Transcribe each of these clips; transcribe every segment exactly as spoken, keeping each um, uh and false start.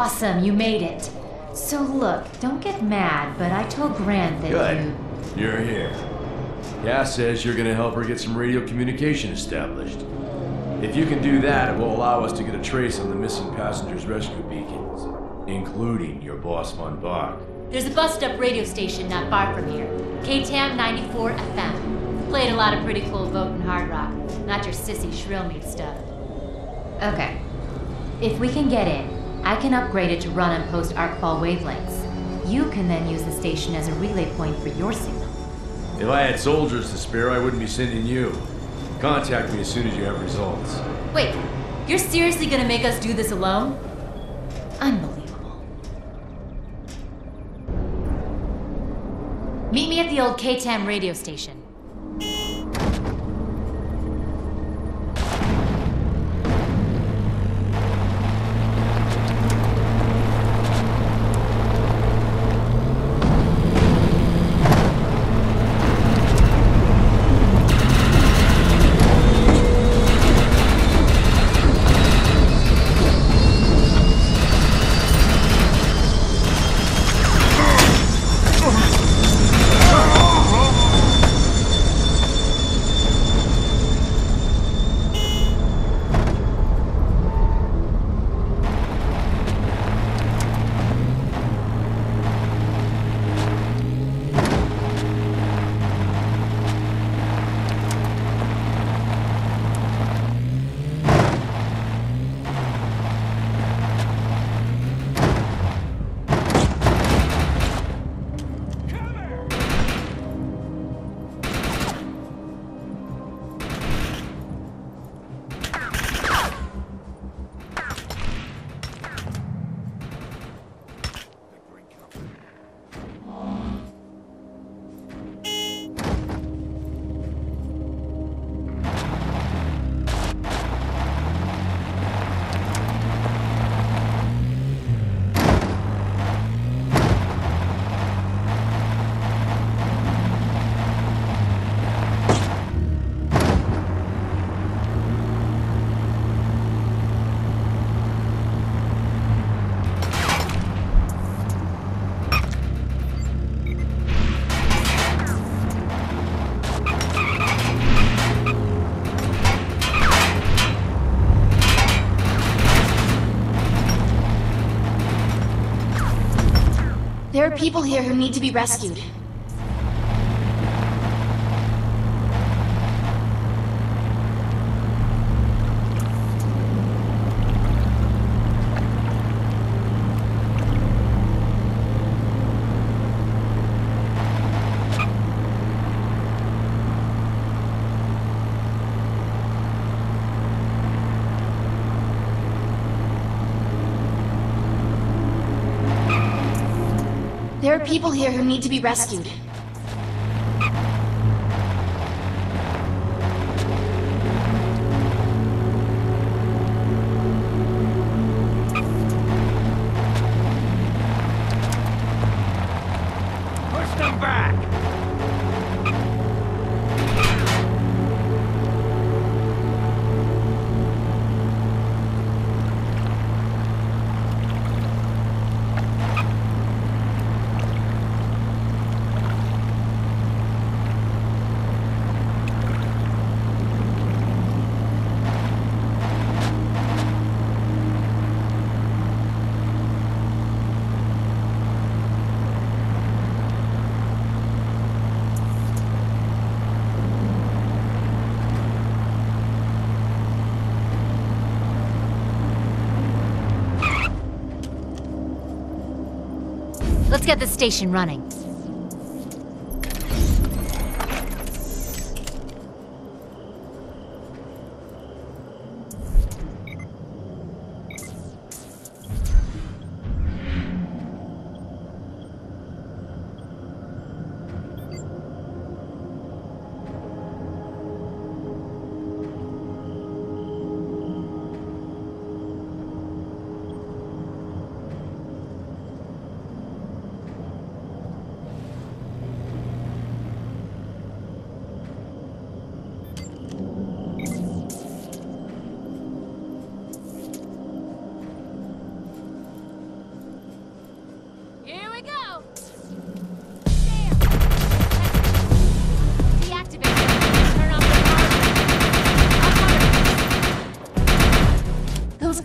Awesome, you made it. So look, don't get mad, but I told Grant that Good. you... You're here. Cass says you're gonna help her get some radio communication established. If you can do that, it will allow us to get a trace on the missing passengers' rescue beacons, including your boss, Von Bach. There's a busted-up radio station not far from here. K T A M ninety-four F M. Played a lot of pretty cool Vote and hard rock, not your sissy shrill meat stuff. Okay. If we can get in, I can upgrade it to run on post-arcfall wavelengths. You can then use the station as a relay point for your signal. If I had soldiers to spare, I wouldn't be sending you. Contact me as soon as you have results. Wait, you're seriously gonna make us do this alone? Unbelievable. Meet me at the old K T A M radio station. There are people here who need to be rescued. There are people here who need to be rescued. Push them back! Let's get the station running.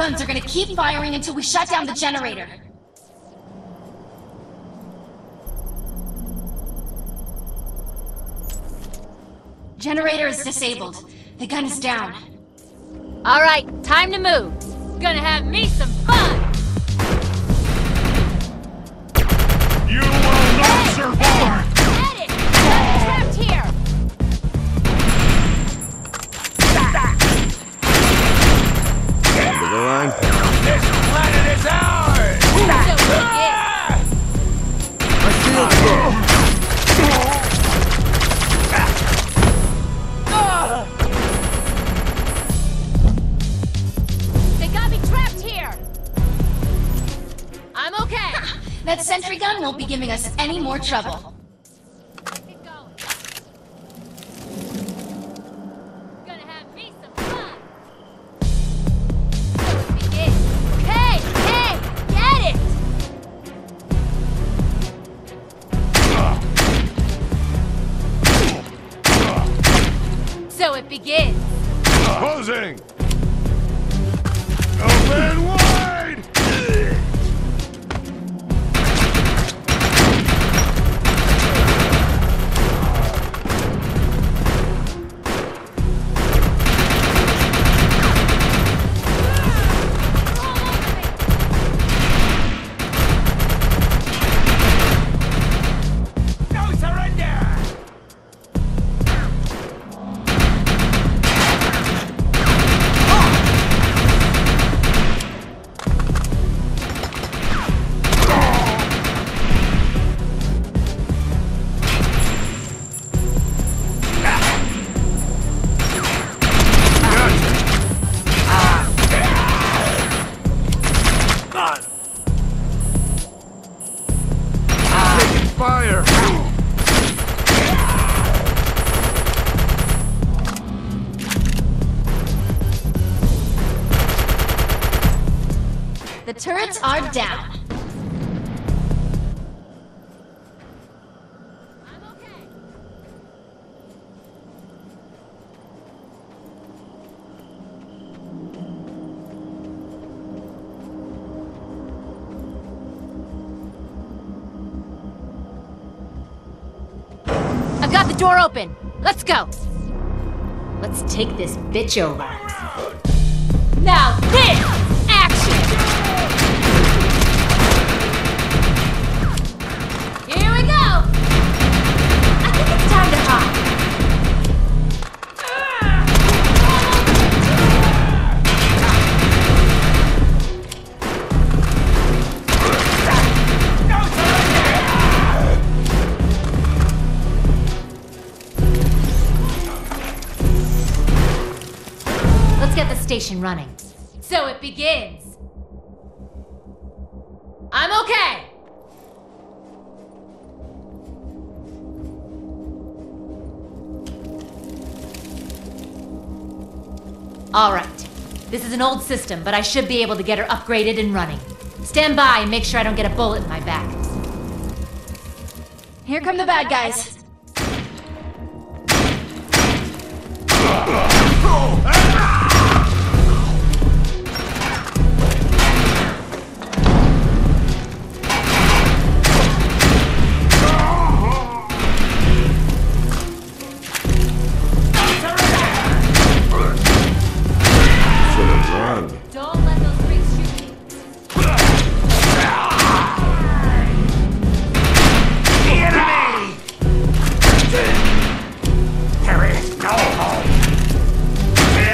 guns are gonna keep firing until we shut down the generator. Generator is disabled. The gun is down. All right, time to move. Gonna have me some fun! You will not survive! Get it! I'm trapped here! End of the line. This planet is ours! So forget. My shield's dead. They got me trapped here! I'm okay! That sentry gun won't be giving us any more trouble. Keep going. Gonna have me some fun! So it begins. Hey! Hey! Get it! So it begins. Closing! Open wide! No surrender! Taking fire. The turrets are down. I'm okay. I've got the door open. Let's go. Let's take this bitch over. Now this! Action! Here we go! I think it's time to hide. Let's get the station running. So it begins. I'm okay! Alright. This is an old system, but I should be able to get her upgraded and running. Stand by and make sure I don't get a bullet in my back. Here come the bad guys. Should've run. Don't let those freaks shoot me. The enemy! There is no hope!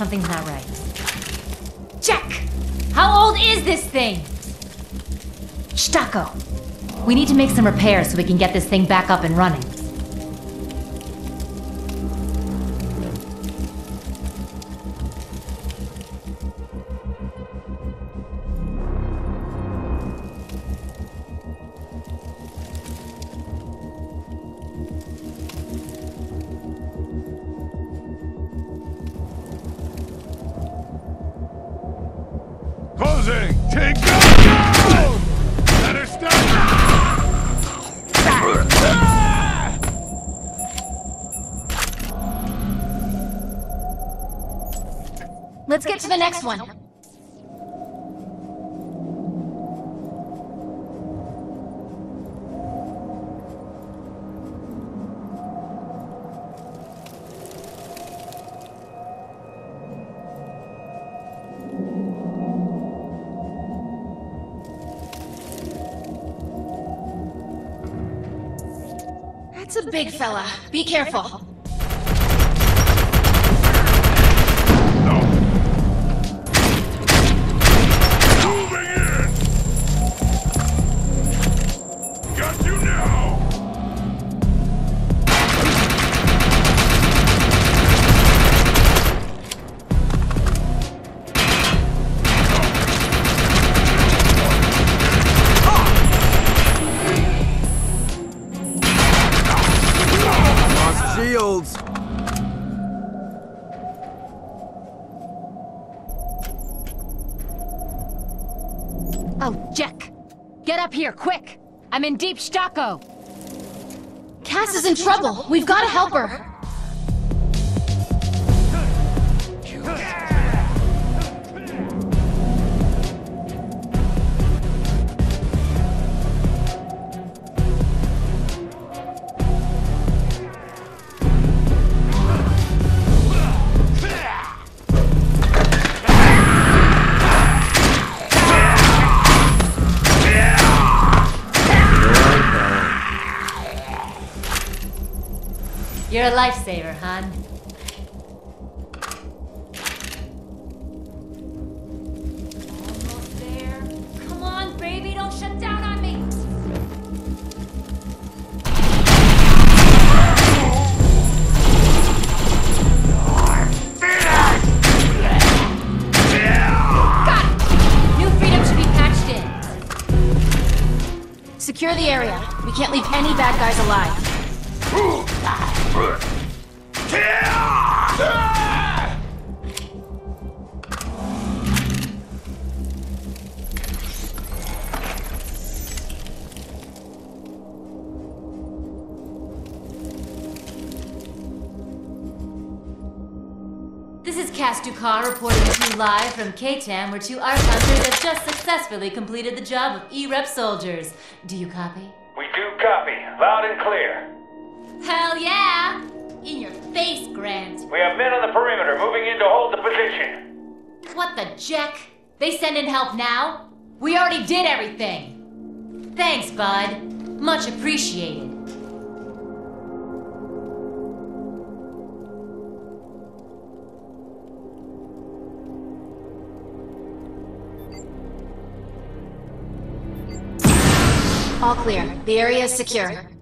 Something's not right. Check! How old is this thing? Stocko. We need to make some repairs so we can get this thing back up and running. Closing! Take down! Let her stop! Let's get to the next one. That's a big fella. Be careful. Moving in! Got you now! Lost shields. Oh, Jack! Get up here, quick! I'm in deep Stocko! Cass is in trouble. We've got to help her. You're a lifesaver, hon. Almost there. Come on, baby, don't shut down on me! Got it! New Freedom should be patched in. Secure the area. We can't leave any bad guys alive. This is Cass Ducar reporting to you live from K-Tam, where two Ark Hunters have just successfully completed the job of E-Rep soldiers. Do you copy? We do copy, loud and clear. Hell yeah! In your face, Grant. We have men on the perimeter moving in to hold the position. What the jack? They send in help now? We already did everything. Thanks, bud. Much appreciated. All clear. The area is secure.